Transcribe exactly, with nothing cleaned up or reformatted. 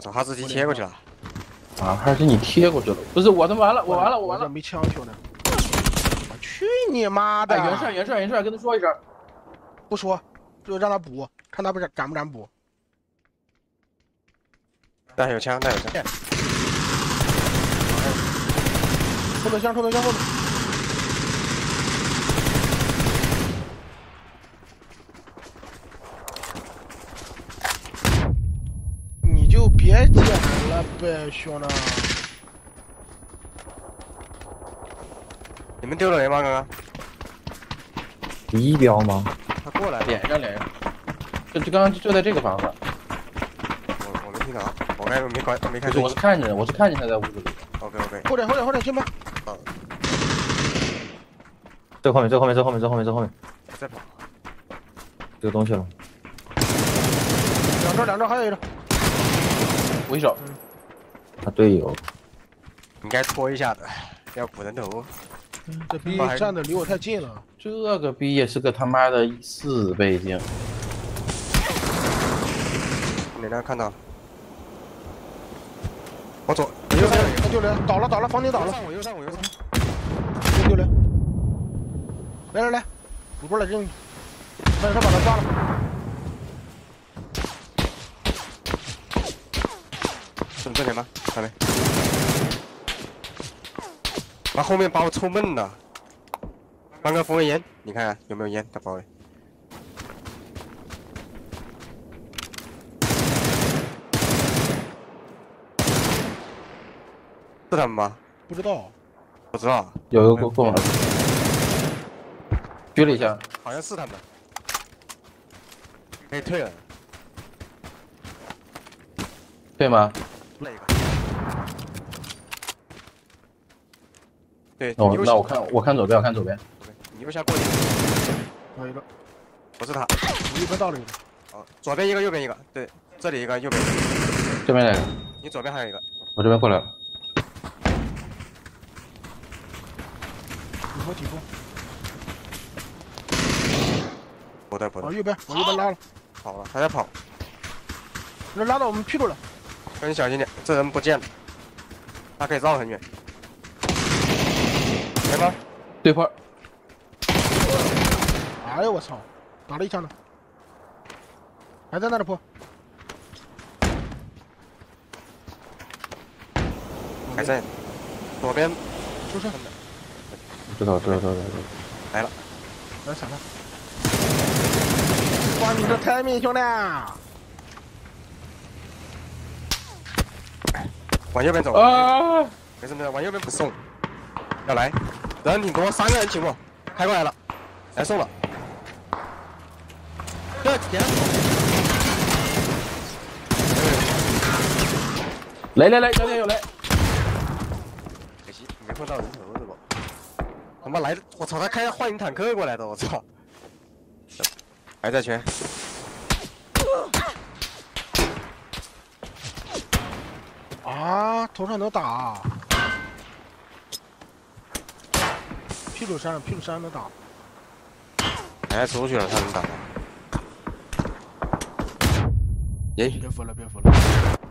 找哈士奇贴过去了。 啊，还是你贴过去了？不是，我他妈完了，我完了，我完了， 没枪兄弟！我去你妈的！ 哎，元帅，元帅，元帅，跟他说一声。 不说，就让他补，看他不敢不敢补。 那有枪，那有枪。 后面枪，后面枪，后面。你就别捡了呗，兄弟。 你们丢了人吗？刚刚？ 一标吗？ 他过来了。 连上连上。就就刚刚就在这个房子。 我我没听到，我刚才没关没看。 我是看着，我是看见他在屋子里。 OK OK。 后点后点后点进门。 嗯。 这后面，这后面，这后面，这后面，这后面。 再跑。 这个东西了。 两招两招，还有一招。 为首。他队友。 应该拖一下的，要补人头。 这逼站的离我太近了。 这个逼也是个他妈的四倍镜。 哪辆看到？往左， 右上他丢人，倒了倒了，房顶倒了。 我右上我右上。 真丢人！来来来，补过来扔，慢点把他抓了。 等这里吗？还没。把后面把我抽闷了。放个风味烟，你看看有没有烟？在包里。是他们吗？ 不知道。 不知道。 有一个过过马路。狙了一下。 好像是他们。可以退了。 对吗？ 那个。对。 哦，那我看我看左边，我看左边。 你右下过去。 有一个。 不是他。 我右边到了一个。 哦，左边一个，右边一个。对，这里一个，右边一个。 这边哪个？ 你左边还有一个。 我这边过来了。 底部底部。 不对不对。 往右边，往右边拉了。 跑了，还在跑。 那拉到我们屁股了。 你小心点，这人不见了。他可以绕很远。没吗？ 对坡。 哎呦我操！打了一枪呢，还在那里破。 还在。左边。 出事。 知道知道知道知道。 来了。 来闪了。哇，你这太命兄弟！ 往右边走。 啊！ 没事没事，往右边不送。要来，人挺多，三个人请我，开过来了，来送了。对，点。 来来来，这边有雷。 可惜没碰到人头，是不？他妈来的，我操！他开幻影坦克过来的，我操！还在圈。 啊，头上能打、啊。屁股山，屁股山能打。 哎，出去了，他能打吗？耶！ 别服了，别服了。